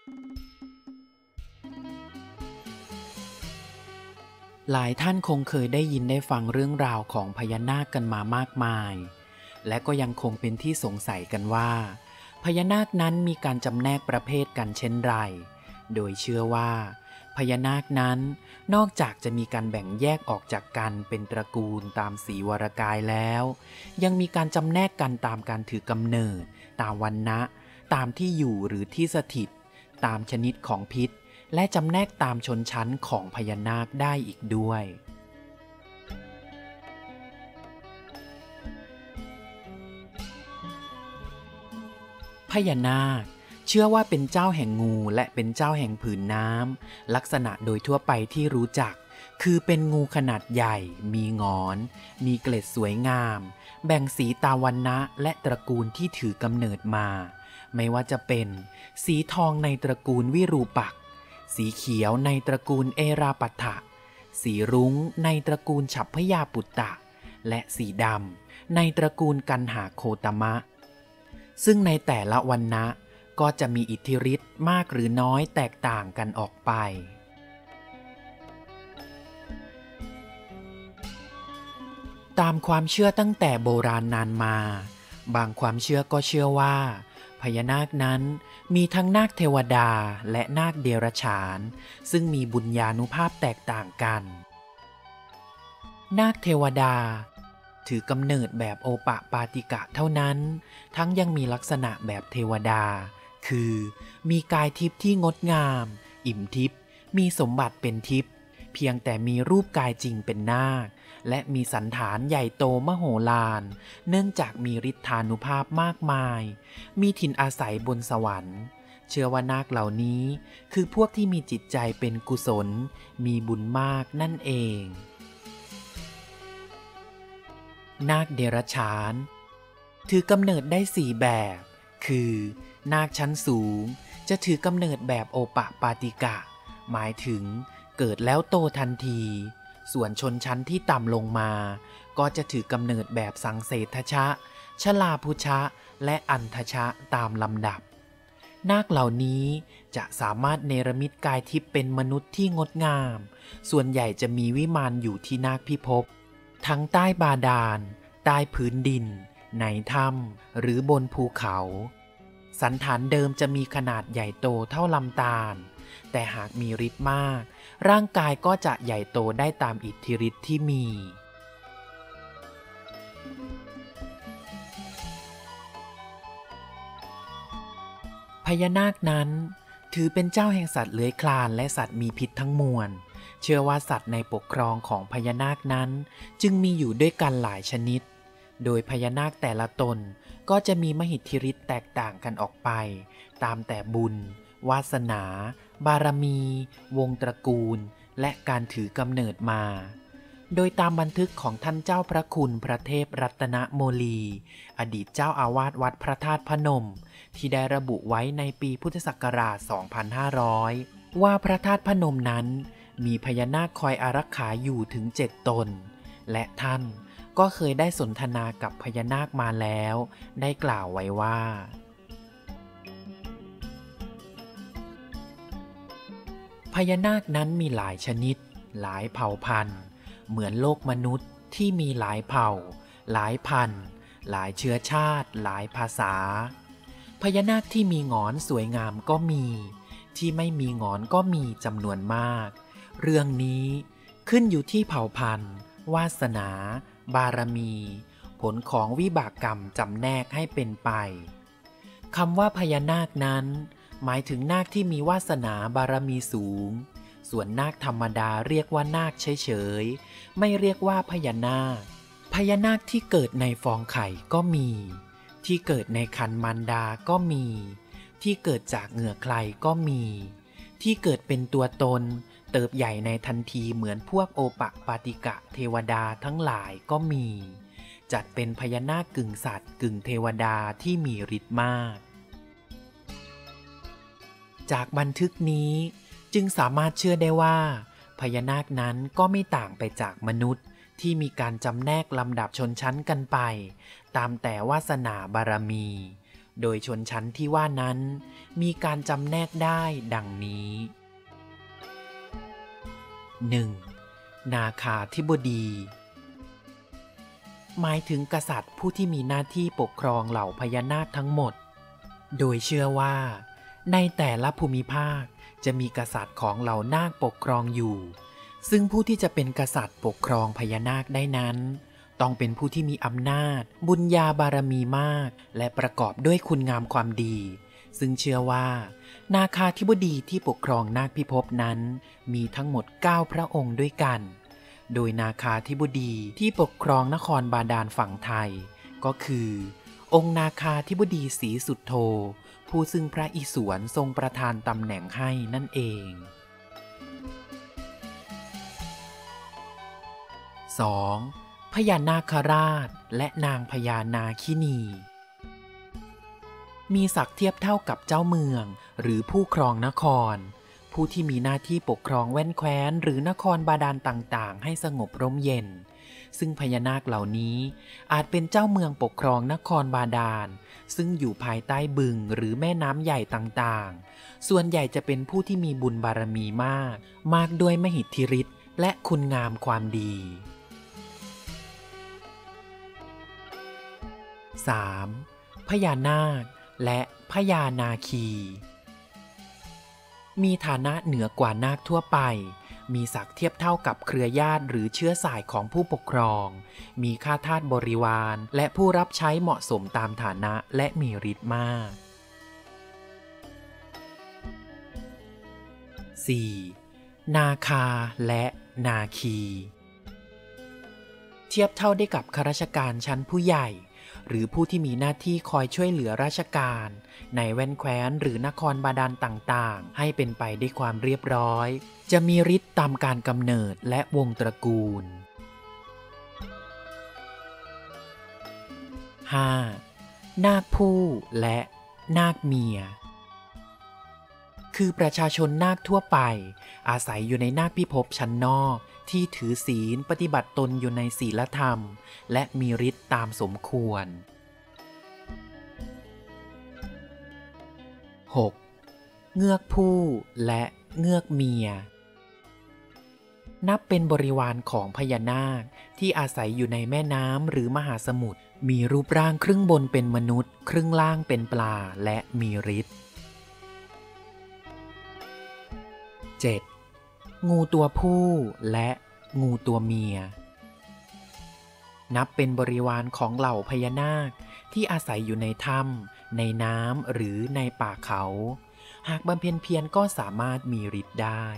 หลายท่านคงเคยได้ยินได้ฟังเรื่องราวของพญานาคกันมามากมายและก็ยังคงเป็นที่สงสัยกันว่าพญานาคนั้นมีการจำแนกประเภทกันเช่นไรโดยเชื่อว่าพญานาคนั้นนอกจากจะมีการแบ่งแยกออกจากกันเป็นตระกูลตามสีวรกายแล้วยังมีการจำแนกกันตามการถือกำเนิดตามวรรณะตามที่อยู่หรือที่สถิตตามชนิดของพิษและจำแนกตามชนชั้นของพญานาคได้อีกด้วยพญานาคเชื่อว่าเป็นเจ้าแห่งงูและเป็นเจ้าแห่งผืนน้ำลักษณะโดยทั่วไปที่รู้จักคือเป็นงูขนาดใหญ่มีหงอนมีเกล็ดสวยงามแบ่งสีตามวรรณะและตระกูลที่ถือกำเนิดมาไม่ว่าจะเป็นสีทองในตระกูลวิรูปักษ์สีเขียวในตระกูลเอราปัฏฐะสีรุ้งในตระกูลฉัพพยาปุตตะและสีดำในตระกูลกันหาโคตมะซึ่งในแต่ละวรรณะก็จะมีอิทธิฤทธิ์มากหรือน้อยแตกต่างกันออกไปตามความเชื่อตั้งแต่โบราณนานมาบางความเชื่อก็เชื่อว่าพญานาคนั้นมีทั้งนาคเทวดาและนาคเดรัจฉานซึ่งมีบุญญานุภาพแตกต่างกันนาคเทวดาถือกำเนิดแบบโอปะปาติกะเท่านั้นทั้งยังมีลักษณะแบบเทวดาคือมีกายทิพย์ที่งดงามอิ่มทิพย์มีสมบัติเป็นทิพย์เพียงแต่มีรูปกายจริงเป็นนาคและมีสันฐานใหญ่โตมโหฬารเนื่องจากมีฤทธานุภาพมากมายมีถิ่นอาศัยบนสวรรค์เชื่อว่านาคเหล่านี้คือพวกที่มีจิตใจเป็นกุศลมีบุญมากนั่นเองนาคเดรัจฉานถือกำเนิดได้4แบบคือนาคชั้นสูงจะถือกำเนิดแบบโอปะปาติกะหมายถึงเกิดแล้วโตทันทีส่วนชนชั้นที่ต่ำลงมาก็จะถือกำเนิดแบบสังเสทชะชลาพุชะและอันทชะตามลำดับนาคเหล่านี้จะสามารถเนรมิตกายทิพย์เป็นมนุษย์ที่งดงามส่วนใหญ่จะมีวิมานอยู่ที่นาคพิภพทั้งใต้บาดาลใต้พื้นดินในถ้ำหรือบนภูเขาสันฐานเดิมจะมีขนาดใหญ่โตเท่าลำธารแต่หากมีฤทธิ์มากร่างกายก็จะใหญ่โตได้ตามอิทธิฤทธิ์ที่มีพญานาคนั้นถือเป็นเจ้าแห่งสัตว์เลื้อยคลานและสัตว์มีพิษทั้งมวลเชื่อว่าสัตว์ในปกครองของพญานาคนั้นจึงมีอยู่ด้วยกันหลายชนิดโดยพญานาคแต่ละตนก็จะมีมหิทธิฤทธิ์แตกต่างกันออกไปตามแต่บุญวาสนาบารมีวงตระกูลและการถือกำเนิดมาโดยตามบันทึกของท่านเจ้าพระคุณพระเทพรัตนโมลีอดีตเจ้าอาวาสวัดพระธาตุพนมที่ได้ระบุไว้ในปีพุทธศักราช 2500 ว่าพระธาตุพนมนั้นมีพญานาคคอยอารักขาอยู่ถึง7 ตนและท่านก็เคยได้สนทนากับพญานาคมาแล้วได้กล่าวไว้ว่าพญานาคนั้นมีหลายชนิดหลายเผ่าพันธุ์เหมือนโลกมนุษย์ที่มีหลายเผ่าหลายพันธุ์หลายเชื้อชาติหลายภาษาพญานาคที่มีหงอนสวยงามก็มีที่ไม่มีหงอนก็มีจำนวนมากเรื่องนี้ขึ้นอยู่ที่เผ่าพันธุ์วาสนาบารมีผลของวิบากกรรมจำแนกให้เป็นไปคำว่าพญานาคนั้นหมายถึงนาคที่มีวาสนาบารมีสูงส่วนนาคธรรมดาเรียกว่านาคเฉยๆไม่เรียกว่าพญานาคพญานาคที่เกิดในฟองไข่ก็มีที่เกิดในครรภ์มารดาก็มีที่เกิดจากเหงื่อใครก็มีที่เกิดเป็นตัวตนเติบใหญ่ในทันทีเหมือนพวกโอปะปาติกะเทวดาทั้งหลายก็มีจัดเป็นพญานาคกึ่งสัตว์กึ่งเทวดาที่มีฤทธิ์มากจากบันทึกนี้จึงสามารถเชื่อได้ว่าพญานาคนั้นก็ไม่ต่างไปจากมนุษย์ที่มีการจำแนกลำดับชนชั้นกันไปตามแต่วาสนาบารมีโดยชนชั้นที่ว่านั้นมีการจำแนกได้ดังนี้ 1. นาคาธิบดีหมายถึงกษัตริย์ผู้ที่มีหน้าที่ปกครองเหล่าพญานาคทั้งหมดโดยเชื่อว่าในแต่ละภูมิภาคจะมีกษัตริย์ของเหล่านาคปกครองอยู่ซึ่งผู้ที่จะเป็นกษัตริย์ปกครองพญานาคได้นั้นต้องเป็นผู้ที่มีอำนาจบุญญาบารมีมากและประกอบด้วยคุณงามความดีซึ่งเชื่อว่านาคาธิบดีที่ปกครองนาคพิภพนั้นมีทั้งหมด9พระองค์ด้วยกันโดยนาคาธิบดีที่ปกครองนครบาดาลฝั่งไทยก็คือองค์นาคาธิบดีศรีสุทโธผู้ซึ่งพระอิศวรทรงประทานตำแหน่งให้นั่นเอง 2. พญานาคราชและนางพญานาคินีมีศักดิ์เทียบเท่ากับเจ้าเมืองหรือผู้ครองนครผู้ที่มีหน้าที่ปกครองแว่นแคว้นหรือนครบาดาลต่างๆให้สงบร่มเย็นซึ่งพญานาคเหล่านี้อาจเป็นเจ้าเมืองปกครองนครบาดาลซึ่งอยู่ภายใต้บึงหรือแม่น้ำใหญ่ต่างๆส่วนใหญ่จะเป็นผู้ที่มีบุญบารมีมากด้วยมหิทธิฤทธิ์และคุณงามความดี 3. พญานาคและพญานาคีมีฐานะเหนือกว่านาคทั่วไปมีศักดิ์เทียบเท่ากับเครือญาติหรือเชื้อสายของผู้ปกครองมีข้าทาสบริวารและผู้รับใช้เหมาะสมตามฐานะและมีฤทธิ์มาก 4. นาคาและนาคีเทียบเท่าได้กับข้าราชการชั้นผู้ใหญ่หรือผู้ที่มีหน้าที่คอยช่วยเหลือราชการในแว่นแคว้นหรือนครบาดาลต่างๆให้เป็นไปด้วยความเรียบร้อยจะมีฤทธิ์ตามการกำเนิดและวงตระกูล 5. นาคผู้และนาคเมียคือประชาชนนาคทั่วไปอาศัยอยู่ในนาคพิภพชั้นนอกที่ถือศีลปฏิบัติตนอยู่ในศีลธรรมและมีฤทธิ์ตามสมควร 6. เงือกผู้และเงือกเมียนับเป็นบริวารของพญานาคที่อาศัยอยู่ในแม่น้ำหรือมหาสมุทรมีรูปร่างครึ่งบนเป็นมนุษย์ครึ่งล่างเป็นปลาและมีฤทธิ์ 7. งูตัวผู้และงูตัวเมียนับเป็นบริวารของเหล่าพญานาคที่อาศัยอยู่ในถ้ำในน้ำหรือในป่าเขาหากบำเพ็ญเพียรก็สามารถมีฤทธิ์ได้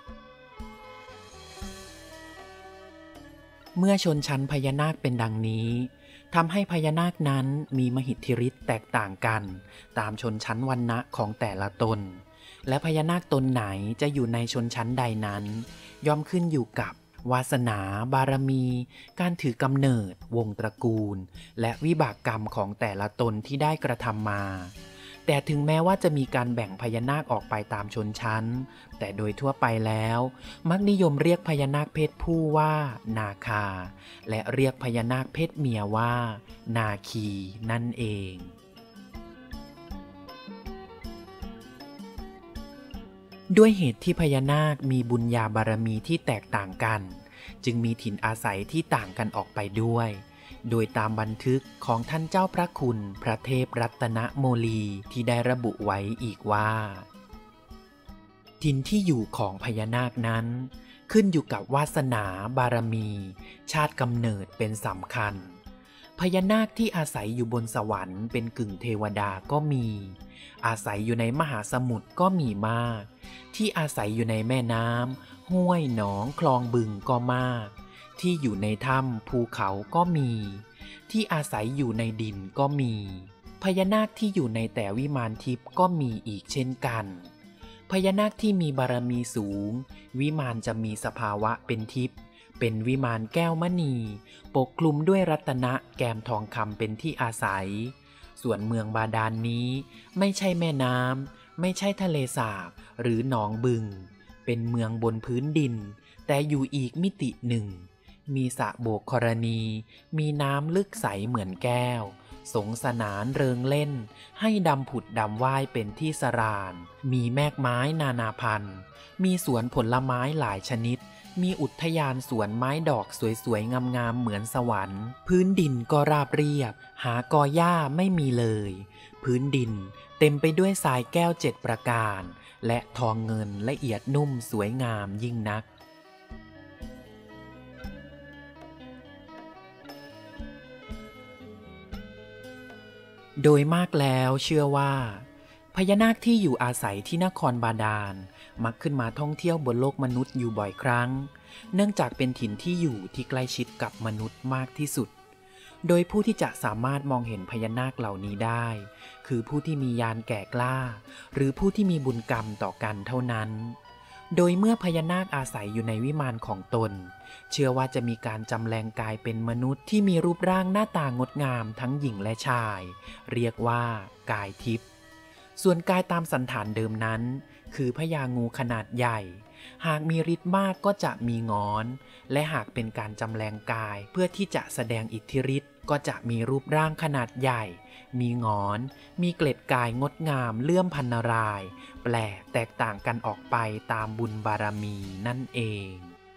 เมื่อชนชั้นพญานาคเป็นดังนี้ทำให้พญานาคนั้นมีมหิทธิฤทธิ์แตกต่างกันตามชนชั้นวรรณะของแต่ละตนและพญานาคตนไหนจะอยู่ในชนชั้นใดนั้นย่อมขึ้นอยู่กับวาสนาบารมีการถือกำเนิดวงตระกูลและวิบากกรรมของแต่ละตนที่ได้กระทำมาแต่ถึงแม้ว่าจะมีการแบ่งพญานาคออกไปตามชนชั้นแต่โดยทั่วไปแล้วมักนิยมเรียกพญานาคเพศผู้ว่านาคาและเรียกพญานาคเพศเมียว่านาคีนั่นเองด้วยเหตุที่พญานาคมีบุญญาบารมีที่แตกต่างกันจึงมีถิ่นอาศัยที่ต่างกันออกไปด้วยโดยตามบันทึกของท่านเจ้าพระคุณพระเทพรัตนโมลีที่ได้ระบุไว้อีกว่าถิ่นที่อยู่ของพญานาคนั้นขึ้นอยู่กับวาสนาบารมีชาติกำเนิดเป็นสำคัญพญานาคที่อาศัยอยู่บนสวรรค์เป็นกึ่งเทวดาก็มีอาศัยอยู่ในมหาสมุทรก็มีมากที่อาศัยอยู่ในแม่น้ำห้วยหนองคลองบึงก็มากที่อยู่ในถ้ำภูเขาก็มีที่อาศัยอยู่ในดินก็มีพญานาคที่อยู่ในแต่วิมานทิพย์ก็มีอีกเช่นกันพญานาคที่มีบารมีสูงวิมานจะมีสภาวะเป็นทิพย์เป็นวิมานแก้วมณีปกคลุมด้วยรัตนะแกมทองคำเป็นที่อาศัยส่วนเมืองบาดาลนี้ไม่ใช่แม่น้ำไม่ใช่ทะเลสาบหรือหนองบึงเป็นเมืองบนพื้นดินแต่อยู่อีกมิติหนึ่งมีสระโบกธรณีมีน้ำลึกใสเหมือนแก้วสงสนานเริงเล่นให้ดำผุดดำว่ายเป็นที่สรานมีแมกไม้นานาพันธุ์มีสวนผลไม้หลายชนิดมีอุทยานสวนไม้ดอกสวยๆงามๆเหมือนสวรรค์พื้นดินก็ราบเรียบหากอหญ้าไม่มีเลยพื้นดินเต็มไปด้วยทรายแก้ว7ประการและทองเงินละเอียดนุ่มสวยงามยิ่งนักโดยมากแล้วเชื่อว่าพญานาคที่อยู่อาศัยที่นครบาดาลมักขึ้นมาท่องเที่ยวบนโลกมนุษย์อยู่บ่อยครั้งเนื่องจากเป็นถิ่นที่อยู่ที่ใกล้ชิดกับมนุษย์มากที่สุดโดยผู้ที่จะสามารถมองเห็นพญานาคเหล่านี้ได้คือผู้ที่มีญาณแก่กล้าหรือผู้ที่มีบุญกรรมต่อกันเท่านั้นโดยเมื่อพญานาคอาศัยอยู่ในวิมานของตนเชื่อว่าจะมีการจำแรงกายเป็นมนุษย์ที่มีรูปร่างหน้าตางดงามทั้งหญิงและชายเรียกว่ากายทิพย์ส่วนกายตามสันฐานเดิมนั้นคือพญางูขนาดใหญ่หากมีฤทธิ์มากก็จะมีงอนและหากเป็นการจำแรงกายเพื่อที่จะแสดงอิทธิฤทธิ์ก็จะมีรูปร่างขนาดใหญ่มีงอนมีเกล็ดกายงดงามเลื่อมพันนารายแปลกแตกต่างกันออกไปตามบุญบารมีนั่นเอง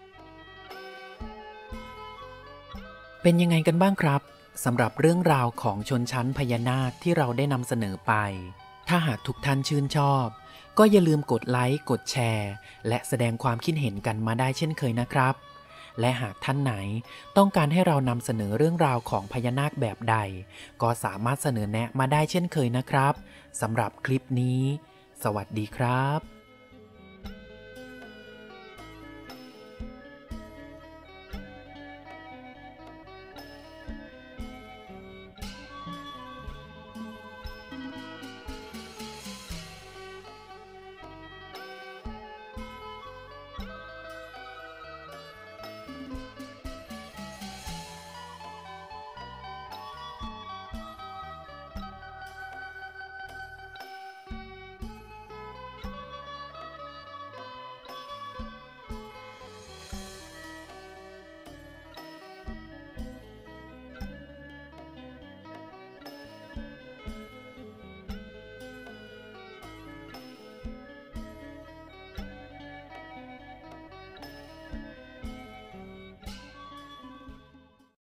เป็นยังไงกันบ้างครับสำหรับเรื่องราวของชนชั้นพญานาคที่เราได้นำเสนอไปถ้าหากทุกท่านชื่นชอบก็อย่าลืมกดไลค์กดแชร์และแสดงความคิดเห็นกันมาได้เช่นเคยนะครับและหากท่านไหนต้องการให้เรานำเสนอเรื่องราวของพญานาคแบบใดก็สามารถเสนอแนะมาได้เช่นเคยนะครับสำหรับคลิปนี้สวัสดีครับ